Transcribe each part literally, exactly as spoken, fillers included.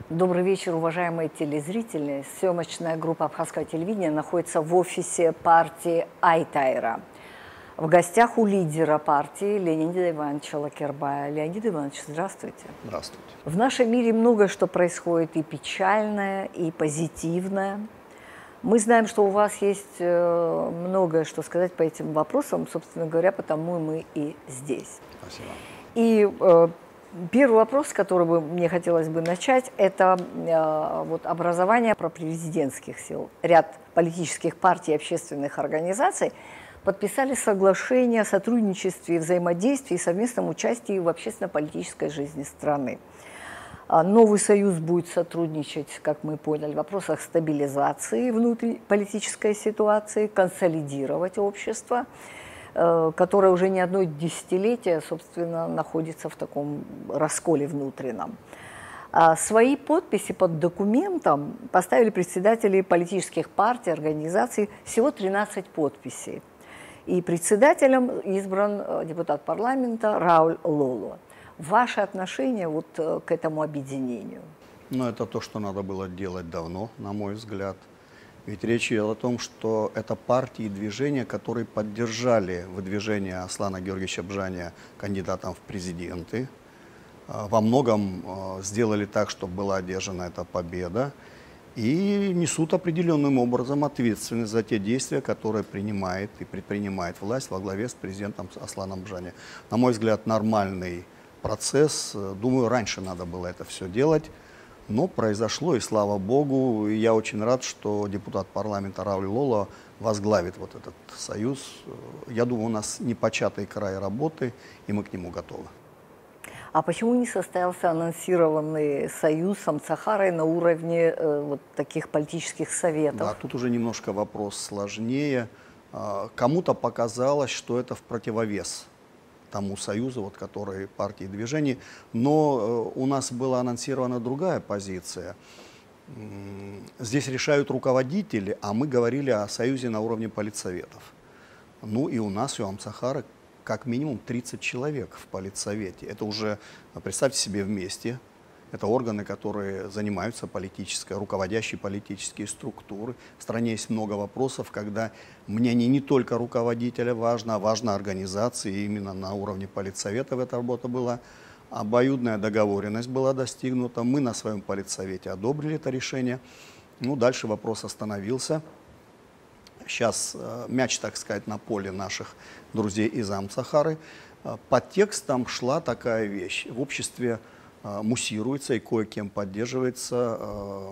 Добрый вечер, уважаемые телезрители. Съемочная группа Абхазского телевидения находится в офисе партии Айтайра. В гостях у лидера партии Леонида Ивановича Лакербая. Леонид Иванович, здравствуйте. Здравствуйте. В нашем мире многое что происходит, и печальное, и позитивное. Мы знаем, что у вас есть многое что сказать по этим вопросам, собственно говоря, потому мы и здесь. Спасибо. И э, первый вопрос, с которого мне хотелось бы начать, это э, вот образование пропрезидентских сил. Ряд политических партий и общественных организаций подписали соглашение о сотрудничестве и взаимодействии и совместном участии в общественно-политической жизни страны. Новый союз будет сотрудничать, как мы поняли, в вопросах стабилизации внутриполитической ситуации, консолидировать общество, которое уже не одно десятилетие, собственно, находится в таком расколе внутреннем. Свои подписи под документом поставили председатели политических партий, организаций, всего тринадцать подписей. И председателем избран депутат парламента Рауль Лоло. Ваше отношение вот к этому объединению? Ну, это то, что надо было делать давно, на мой взгляд. Ведь речь идет о том, что это партии и движения, которые поддержали выдвижение Аслана Георгиевича Бжаня кандидатом в президенты. Во многом сделали так, чтобы была одержана эта победа. И несут определенным образом ответственность за те действия, которые принимает и предпринимает власть во главе с президентом Асланом Бжаня. На мой взгляд, нормальный процесс. Думаю, раньше надо было это все делать. Но произошло, и слава богу, и я очень рад, что депутат парламента Рауль Лоло возглавит вот этот союз. Я думаю, у нас непочатый край работы, и мы к нему готовы. А почему не состоялся анонсированный союз с Амцахарой на уровне э, вот таких политических советов? Да, тут уже немножко вопрос сложнее. Кому-то показалось, что это в противовес тому союзу, вот, который партии и движений. Но у нас была анонсирована другая позиция. Здесь решают руководители, а мы говорили о союзе на уровне политсоветов. Ну и у нас, и у Амцахары, как минимум тридцать человек в политсовете. Это уже, представьте себе, вместе. Это органы, которые занимаются политической, руководящие политические структуры. В стране есть много вопросов, когда мнение не только руководителя важно, а важна организация. И именно на уровне политсоветов эта работа была. Обоюдная договоренность была достигнута. Мы на своем политсовете одобрили это решение. Ну, дальше вопрос остановился. Сейчас э, мяч, так сказать, на поле наших друзей из Амцахары. Под текстом шла такая вещь. В обществе э, муссируется и кое-кем поддерживается э,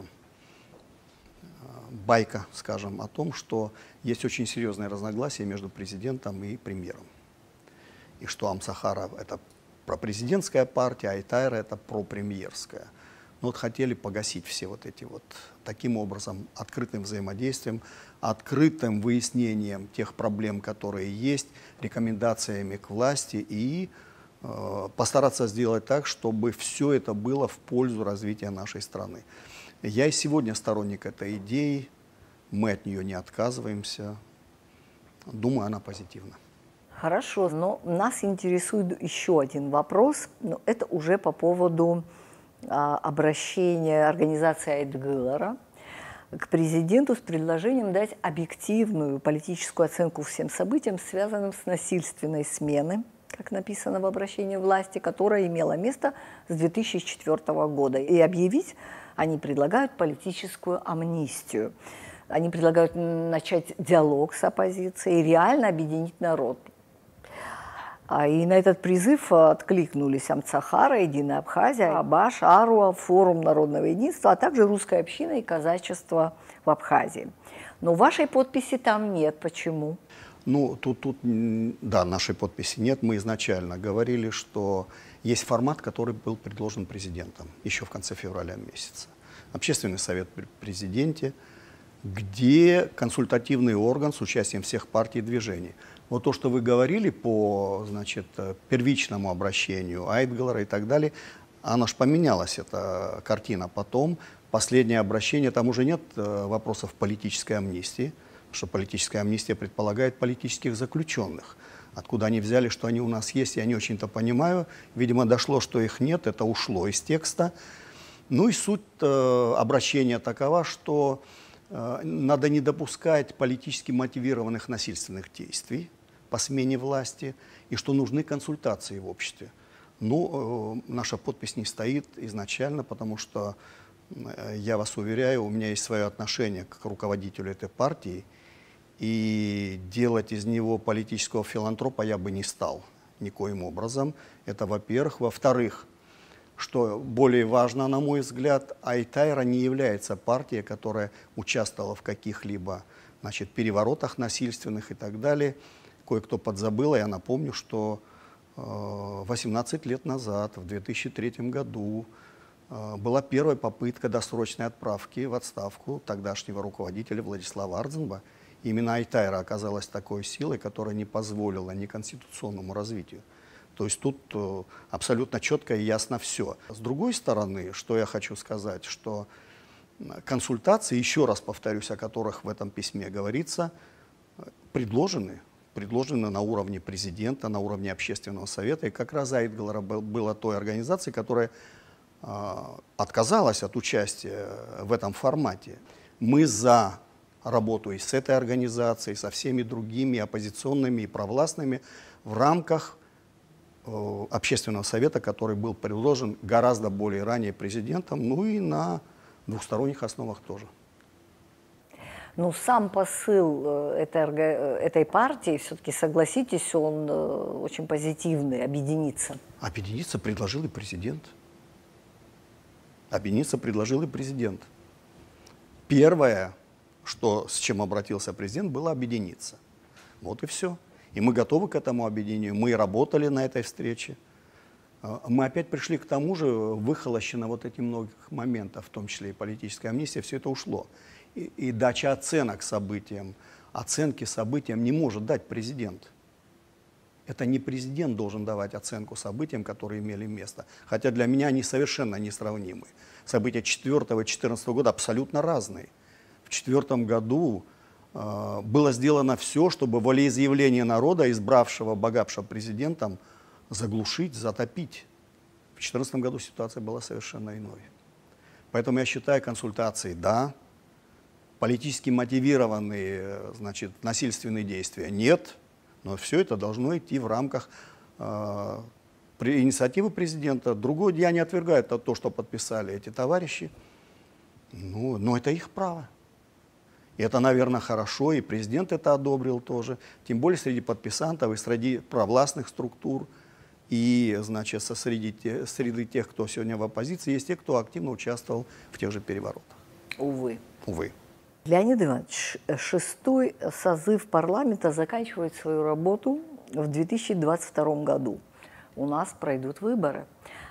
байка, скажем, о том, что есть очень серьезные разногласия между президентом и премьером. И что Амцахара – это пропрезидентская партия, а Айтайра – это пропремьерская. Но вот хотели погасить все вот эти вот таким образом, открытым взаимодействием, открытым выяснением тех проблем, которые есть, рекомендациями к власти и э, постараться сделать так, чтобы все это было в пользу развития нашей страны. Я и сегодня сторонник этой идеи, мы от нее не отказываемся. Думаю, она позитивна. Хорошо, но нас интересует еще один вопрос, но это уже по поводу а, обращения организации Айтгылара к президенту с предложением дать объективную политическую оценку всем событиям, связанным с насильственной сменой, как написано в обращении власти, которая имела место с две тысячи четвёртого года. И объявить они предлагают политическую амнистию. Они предлагают начать диалог с оппозицией и реально объединить народ. И на этот призыв откликнулись Амцахара, Единая Абхазия, Абаш, Аруа, Форум народного единства, а также русская община и казачество в Абхазии. Но вашей подписи там нет. Почему? Ну, тут, тут, да, нашей подписи нет. Мы изначально говорили, что есть формат, который был предложен президентом еще в конце февраля месяца. Общественный совет при президенте, где консультативный орган с участием всех партий и движений. Вот то, что вы говорили по, значит, первичному обращению Айтгылара и так далее, она ж поменялась, эта картина. Потом, последнее обращение, там уже нет вопросов политической амнистии, потому что политическая амнистия предполагает политических заключенных. Откуда они взяли, что они у нас есть, я не очень-то понимаю. Видимо, дошло, что их нет, это ушло из текста. Ну и суть э, обращения такова, что э, надо не допускать политически мотивированных насильственных действий по смене власти, и что нужны консультации в обществе. Ну, э, наша подпись не стоит изначально, потому что, э, я вас уверяю, у меня есть свое отношение к руководителю этой партии, и делать из него политического филантропа я бы не стал никоим образом. Это во-первых. Во-вторых, что более важно, на мой взгляд, Ай-Тайра не является партией, которая участвовала в каких-либо, значит, переворотах насильственных и так далее. Кое-кто подзабыл, я напомню, что э, восемнадцать лет назад, в две тысячи третьем году, э, была первая попытка досрочной отправки в отставку тогдашнего руководителя Владислава Ардзинба. Именно Ай-Тайра оказалась такой силой, которая не позволила ни конституционному развитию. То есть тут э, абсолютно четко и ясно все. С другой стороны, что я хочу сказать, что консультации, еще раз повторюсь, о которых в этом письме говорится, предложены, предложены на уровне президента, на уровне общественного совета. И как раз Айтгалара была той организацией, которая э, отказалась от участия в этом формате. Мы за работу и с этой организацией, и со всеми другими оппозиционными и провластными в рамках общественного совета, который был предложен гораздо более ранее президентом, ну и на двухсторонних основах тоже. Ну, сам посыл этой, этой партии, все-таки, согласитесь, он очень позитивный, объединиться. Объединиться предложил и президент. Объединиться предложил и президент. Первое, что, с чем обратился президент, было объединиться. Вот и все. И мы готовы к этому объединению. Мы работали на этой встрече. Мы опять пришли к тому же, выхолощено вот этих многих моментов, в том числе и политическая амнистия, все это ушло. И, и дача оценок событиям, оценки событиям не может дать президент. Это не президент должен давать оценку событиям, которые имели место. Хотя для меня они совершенно несравнимы. События четвёртого и две тысячи четырнадцатого года абсолютно разные. В две тысячи четвёртом году э, было сделано все, чтобы волеизъявление народа, избравшего Багапша президентом, заглушить, затопить. В две тысячи четырнадцатом году ситуация была совершенно иной. Поэтому я считаю, консультации, да, политически мотивированные, значит, насильственные действия нет, но все это должно идти в рамках э, при инициативы президента. Другое, я не отвергаю то, то, что подписали эти товарищи, ну, но это их право. И это, наверное, хорошо, и президент это одобрил тоже, тем более среди подписантов и среди провластных структур, и, значит, среди, те, среди тех, кто сегодня в оппозиции, есть те, кто активно участвовал в тех же переворотах. Увы. Увы. Леонид Иванович, шестой созыв парламента заканчивает свою работу в две тысячи двадцать втором году. У нас пройдут выборы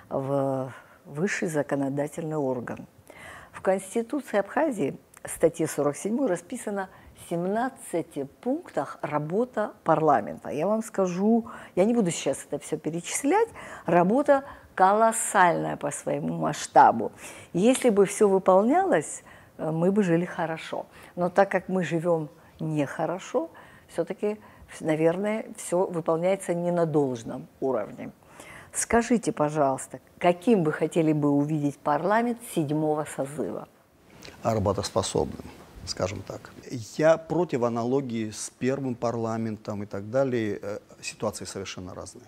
в высший законодательный орган. В Конституции Абхазии, статье сорок семь, расписано в семнадцати пунктах работа парламента. Я вам скажу, я не буду сейчас это все перечислять, работа колоссальная по своему масштабу. Если бы все выполнялось, мы бы жили хорошо. Но так как мы живем нехорошо, все-таки, наверное, все выполняется не на должном уровне. Скажите, пожалуйста, каким вы хотели бы увидеть парламент седьмого созыва? Работоспособным, скажем так. Я против аналогии с первым парламентом и так далее. Ситуации совершенно разные.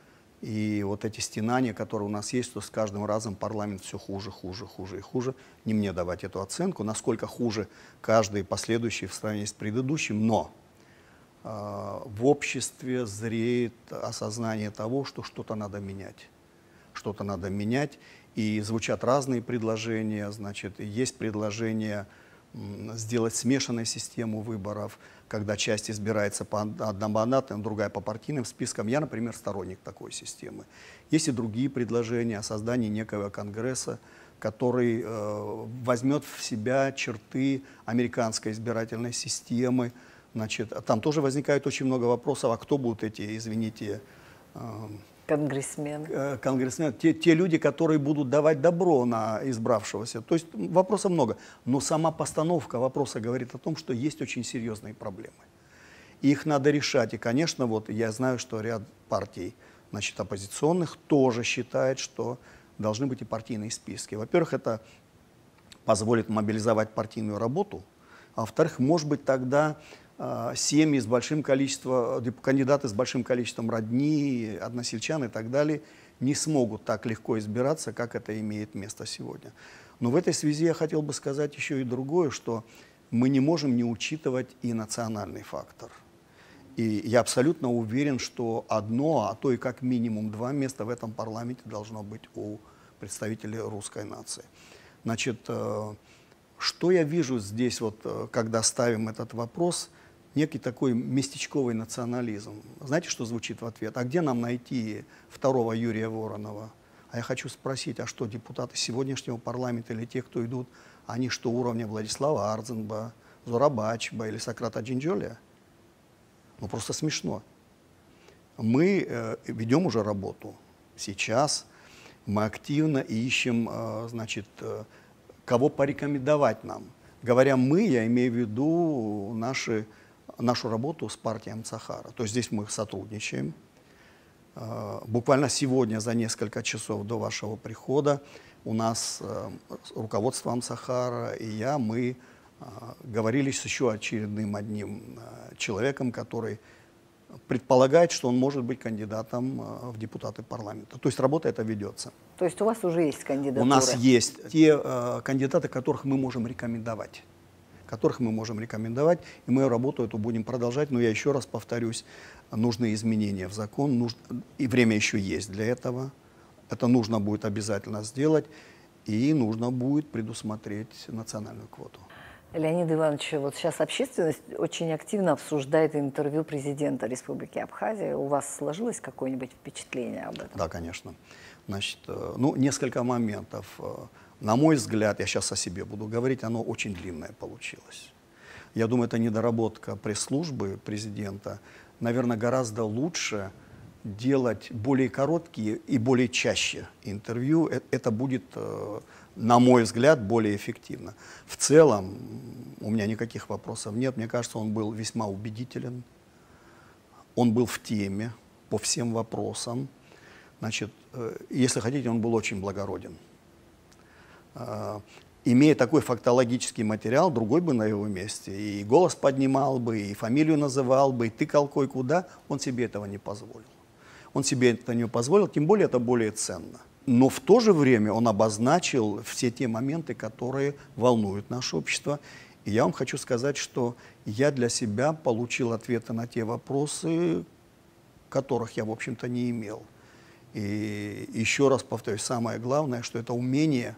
И вот эти стенания, которые у нас есть, то с каждым разом парламент все хуже, хуже, хуже и хуже. Не мне давать эту оценку, насколько хуже каждый последующий в сравнении с предыдущим, но э, в обществе зреет осознание того, что что-то надо менять. Что-то надо менять, и звучат разные предложения. Значит, есть предложение м, сделать смешанную систему выборов, когда часть избирается по одномандатным, другая по партийным спискам. Я, например, сторонник такой системы. Есть и другие предложения о создании некого конгресса, который э, возьмет в себя черты американской избирательной системы. Значит, там тоже возникает очень много вопросов, а кто будут эти, извините, э, Конгрессмены. Э, конгрессмены, те, те люди, которые будут давать добро на избравшегося. То есть вопросов много. Но сама постановка вопроса говорит о том, что есть очень серьезные проблемы. И их надо решать. И, конечно, вот я знаю, что ряд партий, значит, оппозиционных тоже считает, что должны быть и партийные списки. Во-первых, это позволит мобилизовать партийную работу, а во-вторых, может быть, тогда э, семьи с большим количеством, кандидаты с большим количеством родни, односельчан и так далее не смогут так легко избираться, как это имеет место сегодня. Но в этой связи я хотел бы сказать еще и другое, что мы не можем не учитывать и национальный фактор. И я абсолютно уверен, что одно, а то и как минимум два места в этом парламенте должно быть у представителей русской нации. Значит, что я вижу здесь, вот, когда ставим этот вопрос, некий такой местечковый национализм. Знаете, что звучит в ответ? А где нам найти второго Юрия Воронова? А я хочу спросить, а что, депутаты сегодняшнего парламента или те, кто идут, они что, уровня Владислава Арзенба, Зорабачба или Сократа Джинджолия? Ну, просто смешно. Мы э, ведем уже работу. Сейчас мы активно ищем, э, значит, э, кого порекомендовать нам. Говоря «мы», я имею в виду наши, нашу работу с партией Амцахара. То есть здесь мы сотрудничаем. Э, буквально сегодня, за несколько часов до вашего прихода, у нас э, руководство Амцахара и я, мы э, говорили с еще очередным одним э, человеком, который предполагает, что он может быть кандидатом э, в депутаты парламента. То есть работа эта ведется. То есть у вас уже есть кандидатуры? У нас есть те э, кандидаты, которых мы можем рекомендовать. которых мы можем рекомендовать, и мы работу эту будем продолжать. Но я еще раз повторюсь, нужны изменения в закон, нужно, и время еще есть для этого. Это нужно будет обязательно сделать, и нужно будет предусмотреть национальную квоту. Леонид Иванович, вот сейчас общественность очень активно обсуждает интервью президента Республики Абхазия. У вас сложилось какое-нибудь впечатление об этом? Да, конечно. Значит, ну, несколько моментов. На мой взгляд, я сейчас о себе буду говорить, оно очень длинное получилось. Я думаю, это недоработка пресс-службы президента. Наверное, гораздо лучше делать более короткие и более чаще интервью. Это будет, на мой взгляд, более эффективно. В целом, у меня никаких вопросов нет. Мне кажется, он был весьма убедителен. Он был в теме по всем вопросам. Значит, если хотите, он был очень благороден. Имея такой фактологический материал, другой бы на его месте и голос поднимал бы, и фамилию называл бы, и тыкал кое-куда, он себе этого не позволил. Он себе это не позволил, тем более это более ценно. Но в то же время он обозначил все те моменты, которые волнуют наше общество. И я вам хочу сказать, что я для себя получил ответы на те вопросы, которых я, в общем-то, не имел. И еще раз повторюсь, самое главное, что это умение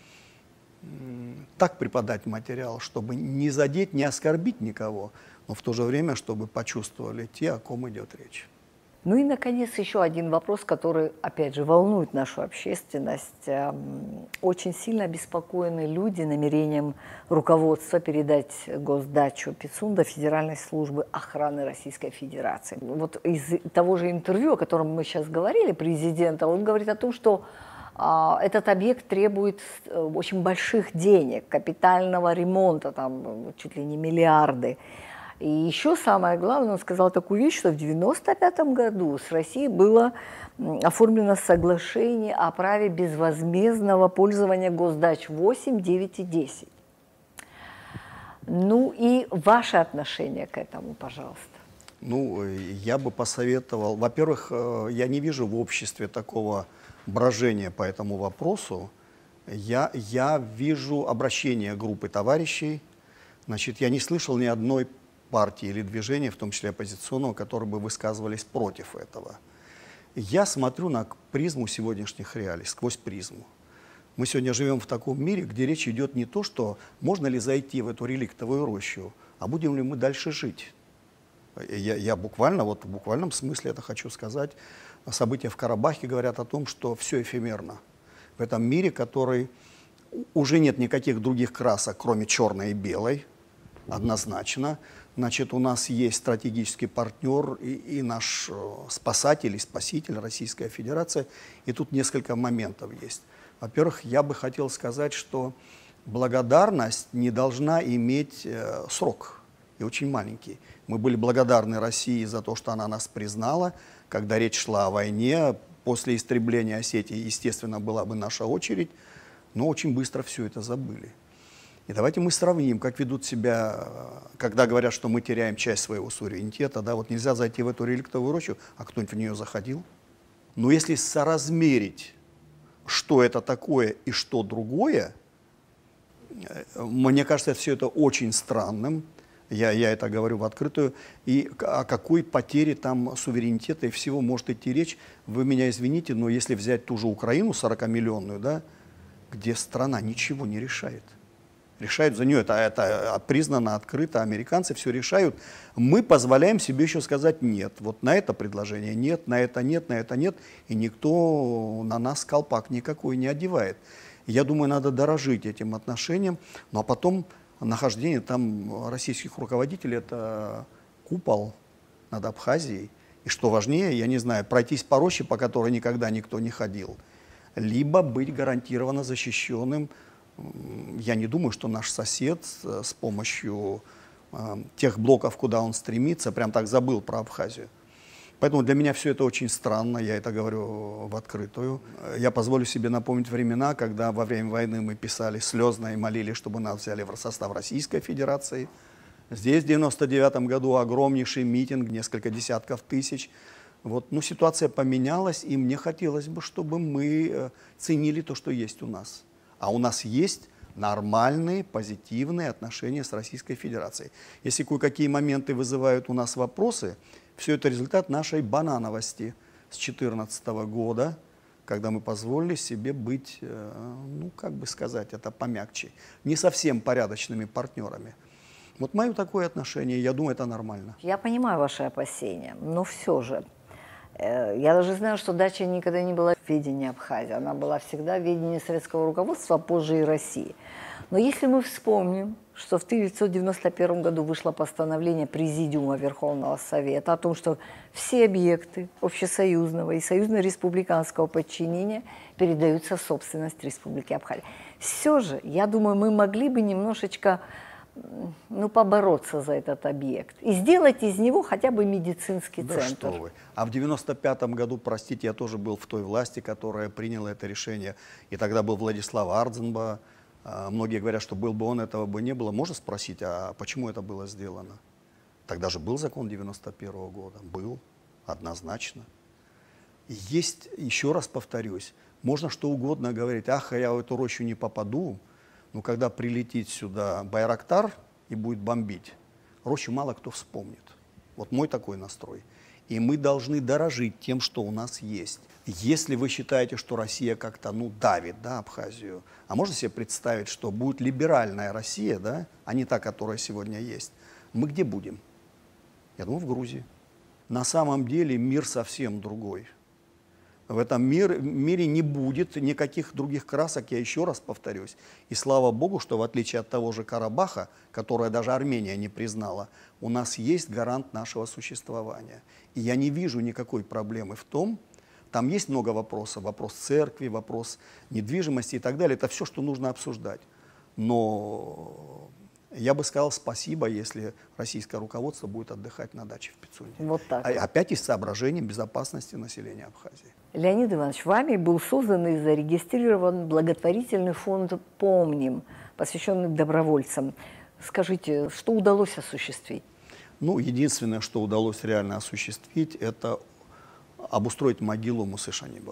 так преподать материал, чтобы не задеть, не оскорбить никого, но в то же время, чтобы почувствовали те, о ком идет речь. Ну и, наконец, еще один вопрос, который, опять же, волнует нашу общественность. Очень сильно обеспокоены люди намерением руководства передать госдачу Пицунда Федеральной службы охраны Российской Федерации. Вот из того же интервью, о котором мы сейчас говорили, президента, он говорит о том, что а, этот объект требует очень больших денег, капитального ремонта, там чуть ли не миллиарды. И еще самое главное, он сказал такую вещь, что в девяносто пятом году с Россией было оформлено соглашение о праве безвозмездного пользования госдач восемь, девять и десять. Ну и ваше отношение к этому, пожалуйста. Ну, я бы посоветовал, во-первых, я не вижу в обществе такого брожения по этому вопросу. Я, я вижу обращение группы товарищей. Значит, я не слышал ни одной партии или движения, в том числе оппозиционного, которые бы высказывались против этого. Я смотрю на призму сегодняшних реалий, сквозь призму. Мы сегодня живем в таком мире, где речь идет не то, что можно ли зайти в эту реликтовую рощу, а будем ли мы дальше жить. Я, я буквально, вот в буквальном смысле это хочу сказать. События в Карабахе говорят о том, что все эфемерно. В этом мире, который уже нет никаких других красок, кроме черной и белой, однозначно. Значит, у нас есть стратегический партнер и, и наш спасатель и спаситель Российская Федерация. И тут несколько моментов есть. Во-первых, я бы хотел сказать, что благодарность не должна иметь э, срок, и очень маленький. Мы были благодарны России за то, что она нас признала, когда речь шла о войне после истребления Осетии, естественно, была бы наша очередь, но очень быстро все это забыли. И давайте мы сравним, как ведут себя, когда говорят, что мы теряем часть своего суверенитета. Да, вот нельзя зайти в эту реликтовую рощу, а кто-нибудь в нее заходил. Но если соразмерить, что это такое и что другое, мне кажется, все это очень странным. Я, я это говорю в открытую. И о какой потере там суверенитета и всего может идти речь, вы меня извините, но если взять ту же Украину сорокамиллионную, да, где страна ничего не решает. Решают за нее, это, это признано открыто, американцы все решают. Мы позволяем себе еще сказать нет. Вот на это предложение нет, на это нет, на это нет. И никто на нас колпак никакой не одевает. Я думаю, надо дорожить этим отношением. Ну а потом нахождение там российских руководителей – это купол над Абхазией. И что важнее, я не знаю, пройтись по роще, по которой никогда никто не ходил. Либо быть гарантированно защищенным. Я не думаю, что наш сосед с помощью э, тех блоков, куда он стремится, прям так забыл про Абхазию. Поэтому для меня все это очень странно, я это говорю в открытую. Я позволю себе напомнить времена, когда во время войны мы писали слезно и молили, чтобы нас взяли в состав Российской Федерации. Здесь в девяносто девятом году огромнейший митинг, несколько десятков тысяч. Вот, ну, ситуация поменялась, и мне хотелось бы, чтобы мы ценили то, что есть у нас. А у нас есть нормальные, позитивные отношения с Российской Федерацией. Если кое-какие моменты вызывают у нас вопросы, все это результат нашей банановости с две тысячи четырнадцатого года, когда мы позволили себе быть, ну, как бы сказать, это помягче, не совсем порядочными партнерами. Вот мое такое отношение, я думаю, это нормально. Я понимаю ваши опасения, но все же. Я даже знаю, что дача никогда не была в ведении Абхазии, она была всегда в ведении советского руководства, а позже и России. Но если мы вспомним, что в тысяча девятьсот девяносто первом году вышло постановление Президиума Верховного Совета о том, что все объекты общесоюзного и союзно-республиканского подчинения передаются в собственность Республики Абхазия. Все же, я думаю, мы могли бы немножечко, ну, побороться за этот объект и сделать из него хотя бы медицинский да центр. Что вы. А в девяносто пятом году, простите, я тоже был в той власти, которая приняла это решение. И тогда был Владислав Ардзенба. Многие говорят, что был бы он, этого бы не было. Можно спросить, а почему это было сделано? Тогда же был закон девяносто первого года. Был, однозначно. Есть, еще раз повторюсь, можно что угодно говорить. Ах, я в эту рощу не попаду. Но когда прилетит сюда Байрактар и будет бомбить, рощу мало кто вспомнит. Вот мой такой настрой. И мы должны дорожить тем, что у нас есть. Если вы считаете, что Россия как-то, ну, давит, да, Абхазию, а можно себе представить, что будет либеральная Россия, да, а не та, которая сегодня есть, мы где будем? Я думаю, в Грузии. На самом деле мир совсем другой. В этом мир, мире не будет никаких других красок, я еще раз повторюсь. И слава Богу, что в отличие от того же Карабаха, которое даже Армения не признала, у нас есть гарант нашего существования. И я не вижу никакой проблемы в том, там есть много вопросов, вопрос церкви, вопрос недвижимости и так далее. Это все, что нужно обсуждать. Но я бы сказал спасибо, если российское руководство будет отдыхать на даче в Пицунде. Вот так. А, опять из соображений безопасности населения Абхазии. Леонид Иванович, вами был создан и зарегистрирован благотворительный фонд «Помним», посвященный добровольцам. Скажите, что удалось осуществить? Ну, единственное, что удалось реально осуществить, это обустроить могилу Мусы Шанибова.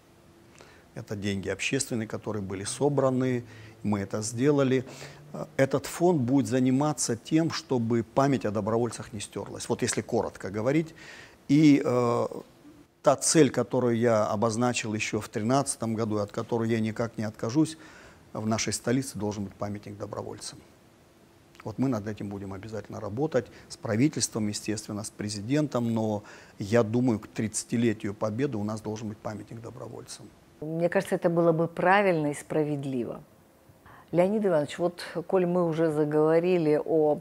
Это деньги общественные, которые были собраны, мы это сделали. Этот фонд будет заниматься тем, чтобы память о добровольцах не стерлась. Вот если коротко говорить. И э, та цель, которую я обозначил еще в две тысячи тринадцатом году, от которой я никак не откажусь, в нашей столице должен быть памятник добровольцам. Вот мы над этим будем обязательно работать, с правительством, естественно, с президентом, но я думаю, к тридцатилетию Победы у нас должен быть памятник добровольцам. Мне кажется, это было бы правильно и справедливо. Леонид Иванович, вот, коль мы уже заговорили о,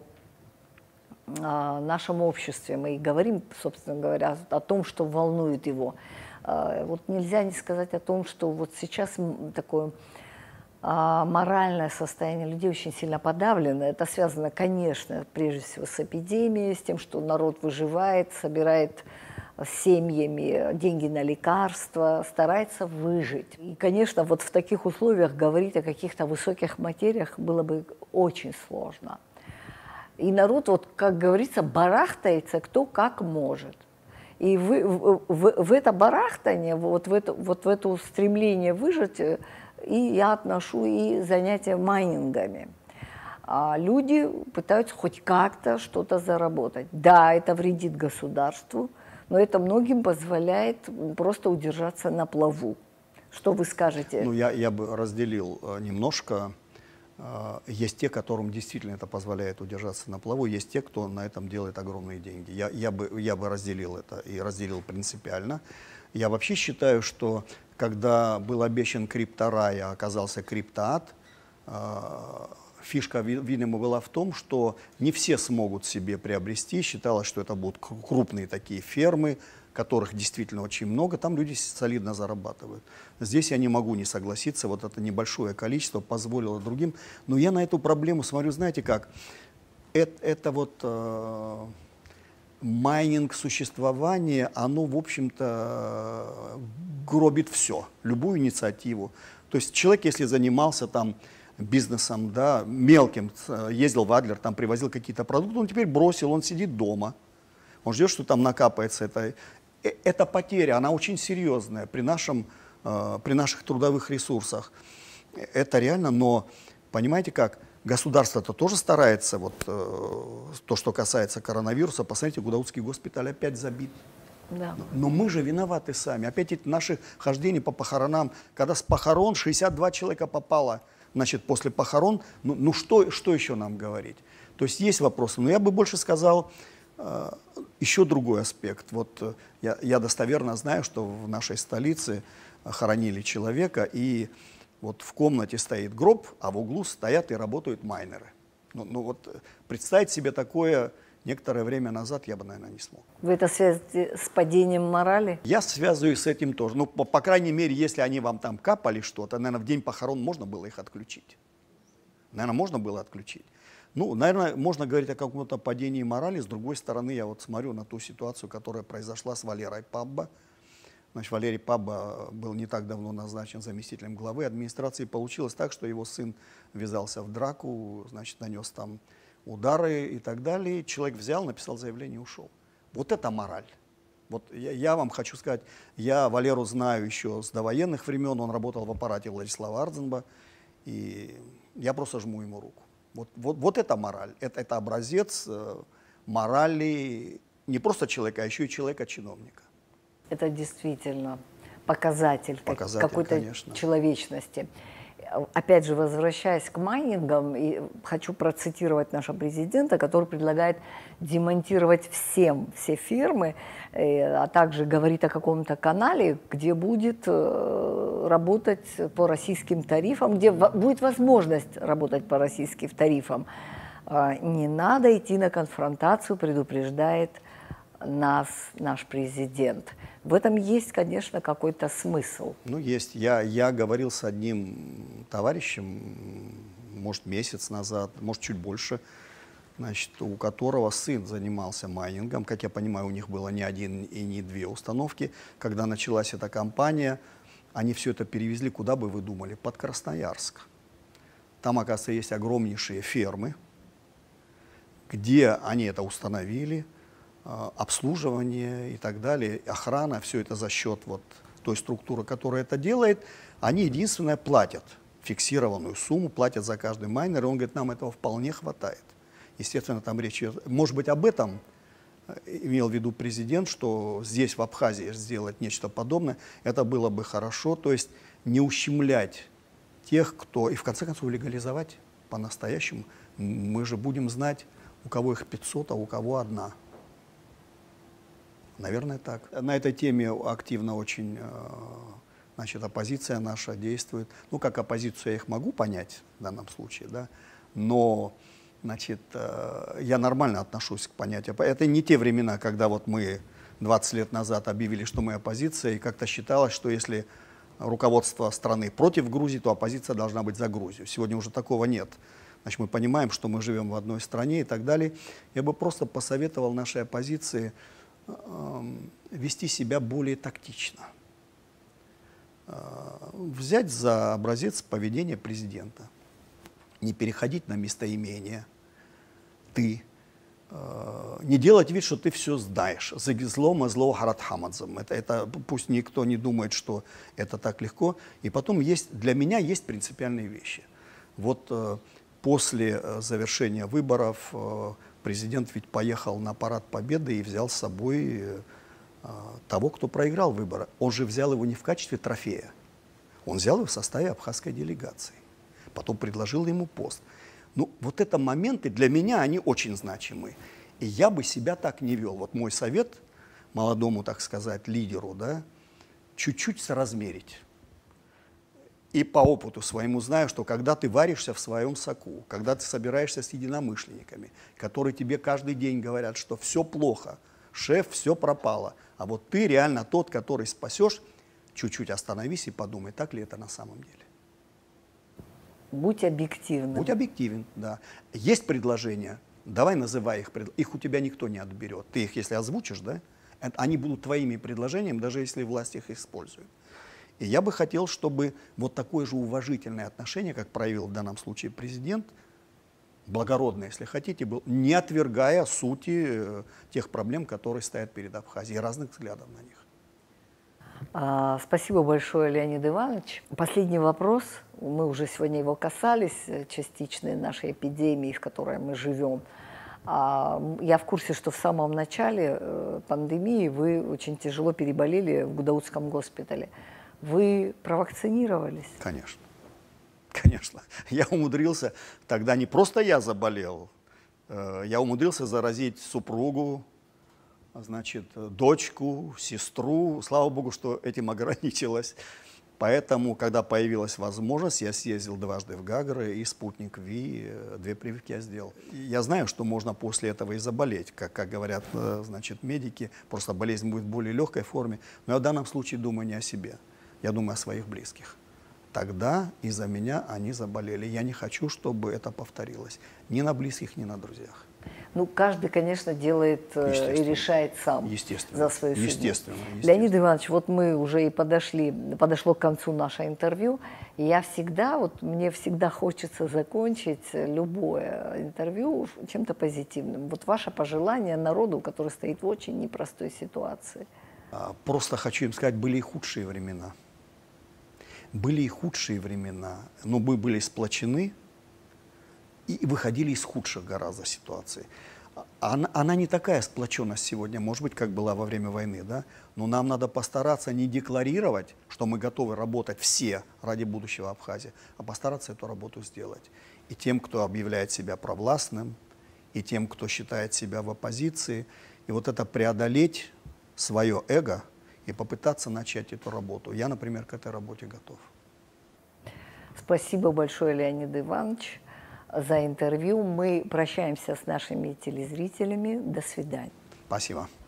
о нашем обществе, мы и говорим, собственно говоря, о том, что волнует его, вот нельзя не сказать о том, что вот сейчас такое моральное состояние людей очень сильно подавлено. Это связано, конечно, прежде всего с эпидемией, с тем, что народ выживает, собирает с семьями, деньги на лекарства, старается выжить. И, конечно, вот в таких условиях говорить о каких-то высоких материях было бы очень сложно. И народ, вот, как говорится, барахтается кто как может. И вы, в, в, в это барахтание, вот в это, вот в это стремление выжить, и я отношу и занятия майнингами. А люди пытаются хоть как-то что-то заработать. Да, это вредит государству, но это многим позволяет просто удержаться на плаву. Что вы скажете? Ну, я, я бы разделил немножко. Есть те, которым действительно это позволяет удержаться на плаву, есть те, кто на этом делает огромные деньги. Я, я, бы, я бы разделил это и разделил принципиально. Я вообще считаю, что когда был обещан крипторай, а оказался криптоад, фишка, видимо, была в том, что не все смогут себе приобрести. Считалось, что это будут крупные такие фермы, которых действительно очень много, там люди солидно зарабатывают. Здесь я не могу не согласиться, вот это небольшое количество позволило другим. Но я на эту проблему смотрю, знаете как, это, это вот э, майнинг существования, оно, в общем-то, гробит все, любую инициативу. То есть человек, если занимался там бизнесом, да, мелким, ездил в Адлер, там привозил какие-то продукты, он теперь бросил, он сидит дома. Он ждет, что там накапается это. Эта потеря, она очень серьезная при, нашем, э, при наших трудовых ресурсах. Это реально, но понимаете как, государство-то тоже старается, вот э, то, что касается коронавируса, посмотрите, Гудаутский госпиталь опять забит. Да. Но мы же виноваты сами. Опять эти наши хождения по похоронам, когда с похорон шестьдесят два человека попало, значит, после похорон, ну, ну что, что еще нам говорить? То есть есть вопросы, но я бы больше сказал, еще другой аспект. Вот я, я достоверно знаю, что в нашей столице хоронили человека, и вот в комнате стоит гроб, а в углу стоят и работают майнеры. Ну, ну вот представить себе такое некоторое время назад я бы, наверное, не смог. Вы это связываете с падением морали? Я связываю с этим тоже. Ну, по, по крайней мере, если они вам там капали что-то, наверное, в день похорон можно было их отключить. Наверное, можно было отключить. Ну, наверное, можно говорить о каком-то падении морали. С другой стороны, я вот смотрю на ту ситуацию, которая произошла с Валерой Пабба. Значит, Валерий Пабба был не так давно назначен заместителем главы администрации. Получилось так, что его сын ввязался в драку, значит, нанес там удары и так далее. Человек взял, написал заявление и ушел. Вот это мораль. Вот я, я вам хочу сказать, я Валеру знаю еще с довоенных времен. Он работал в аппарате Владислава Ардзенба. И я просто жму ему руку. Вот, вот, вот это мораль, это, это образец э, морали не просто человека, а еще и человека-чиновника. Это действительно показатель, показатель какой-то человечности. Опять же, возвращаясь к майнингам, и хочу процитировать нашего президента, который предлагает демонтировать всем все фирмы, а также говорит о каком-то канале, где будет работать по российским тарифам, где будет возможность работать по российским тарифам. Не надо идти на конфронтацию, предупреждает нас наш президент. В этом есть, конечно, какой-то смысл. Ну, есть. Я, я говорил с одним товарищем, может, месяц назад, может, чуть больше, значит, у которого сын занимался майнингом. Как я понимаю, у них было не один и не две установки. Когда началась эта кампания, они все это перевезли, куда бы вы думали, под Красноярск. Там, оказывается, есть огромнейшие фермы, где они это установили, обслуживание и так далее, охрана, все это за счет вот той структуры, которая это делает. Они единственное платят фиксированную сумму, платят за каждый майнер, и он говорит, нам этого вполне хватает. Естественно, там речь идет, может быть, об этом имел в виду президент, что здесь, в Абхазии, сделать нечто подобное, это было бы хорошо, то есть не ущемлять тех, кто, и в конце концов легализовать по-настоящему. Мы же будем знать, у кого их пятьсот, а у кого одна. Наверное, так. На этой теме активно очень, значит, оппозиция наша действует. Ну, как оппозицию я их могу понять в данном случае, да, но, значит, я нормально отношусь к понятию. Это не те времена, когда вот мы двадцать лет назад объявили, что мы оппозиция, и как-то считалось, что если руководство страны против Грузии, то оппозиция должна быть за Грузию. Сегодня уже такого нет. Значит, мы понимаем, что мы живем в одной стране и так далее. Я бы просто посоветовал нашей оппозиции вести себя более тактично. Взять за образец поведения президента. Не переходить на местоимение «ты». Не делать вид, что ты все знаешь. «Злом, а зло харатхамадзам». Это, это пусть никто не думает, что это так легко. И потом есть, для меня есть принципиальные вещи. Вот после завершения выборов президент ведь поехал на парад Победы и взял с собой того, кто проиграл выборы. Он же взял его не в качестве трофея. Он взял его в составе абхазской делегации. Потом предложил ему пост. Ну, вот это моменты для меня, они очень значимы. И я бы себя так не вел. Вот мой совет молодому, так сказать, лидеру, да, чуть-чуть соразмерить. И по опыту своему знаю, что когда ты варишься в своем соку, когда ты собираешься с единомышленниками, которые тебе каждый день говорят, что все плохо, шеф, все пропало, а вот ты реально тот, который спасешь, чуть-чуть остановись и подумай, так ли это на самом деле. Будь объективным. Будь объективен, да. Есть предложения, давай называй их, их у тебя никто не отберет. Ты их, если озвучишь, да, они будут твоими предложениями, даже если власть их использует. И я бы хотел, чтобы вот такое же уважительное отношение, как проявил в данном случае президент, благородное, если хотите, был, не отвергая сути э, тех проблем, которые стоят перед Абхазией, разных взглядов на них. А, спасибо большое, Леонид Иванович. Последний вопрос. Мы уже сегодня его касались, частичной нашей эпидемии, в которой мы живем. А, я в курсе, что в самом начале э, пандемии вы очень тяжело переболели в Гудаутском госпитале. Вы провакцинировались? Конечно. Конечно. Я умудрился, тогда не просто я заболел, э, я умудрился заразить супругу, значит, дочку, сестру. Слава Богу, что этим ограничилось. Поэтому, когда появилась возможность, я съездил дважды в Гагры, и спутник Ви, две прививки я сделал. Я знаю, что можно после этого и заболеть, как, как говорят, значит, медики, просто болезнь будет в более легкой форме. Но я в данном случае думаю не о себе, я думаю о своих близких. Тогда из-за меня они заболели. Я не хочу, чтобы это повторилось. Ни на близких, ни на друзьях. Ну, каждый, конечно, делает и решает сам за свою судьбу. Естественно, естественно. Леонид Иванович, вот мы уже и подошли, подошло к концу наше интервью. И я всегда, вот мне всегда хочется закончить любое интервью чем-то позитивным. Вот ваше пожелание народу, который стоит в очень непростой ситуации. Просто хочу им сказать, были и худшие времена. Были и худшие времена, но мы были сплочены и выходили из худших гораздо ситуаций. Она, она не такая сплоченность сегодня, может быть, как была во время войны, да? Но нам надо постараться не декларировать, что мы готовы работать все ради будущего Абхазии, а постараться эту работу сделать. И тем, кто объявляет себя провластным, и тем, кто считает себя в оппозиции, и вот это преодолеть свое эго, и попытаться начать эту работу. Я, например, к этой работе готов. Спасибо большое, Леонид Иванович, за интервью. Мы прощаемся с нашими телезрителями. До свидания. Спасибо.